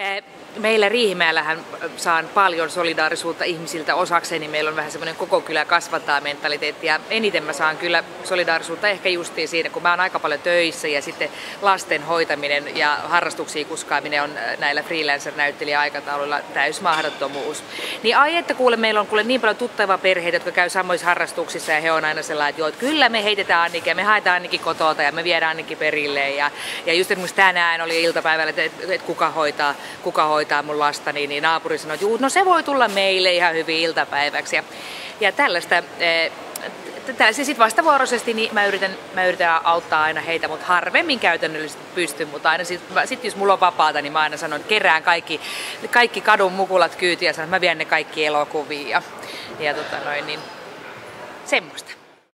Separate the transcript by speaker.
Speaker 1: Meillä Riihimäellähän saan paljon solidaarisuutta ihmisiltä osakseni. Meillä on vähän semmoinen koko kylä kasvattaa mentaliteetti ja eniten mä saan kyllä solidaarisuutta ehkä justiin siinä, kun mä oon aika paljon töissä ja sitten lasten hoitaminen ja harrastuksiin kuskaaminen on näillä freelancer-näyttelijäaikatauluilla täysmahdottomuus. Niin että kuule, meillä on niin paljon tuttavia perheitä, jotka käy samoissa harrastuksissa ja he on aina sellainen, että joo, että kyllä me heitetään Annikki ja me haetaan Annikki kotota ja me viedään Annikki perille ja just esimerkiksi tänään oli iltapäivällä, että kuka hoitaa mun lasta, niin naapuri sanoi, että no se voi tulla meille ihan hyvin iltapäiväksi. Ja tällaista sitten vastavuoroisesti niin mä yritän auttaa aina heitä, mutta harvemmin käytännöllisesti pystyn, mutta aina sit jos mulla on vapaata, niin mä aina sanon, että kerään kaikki kadun mukulat kyytiin ja sanon, että mä vien ne kaikki elokuviin ja niin semmoista.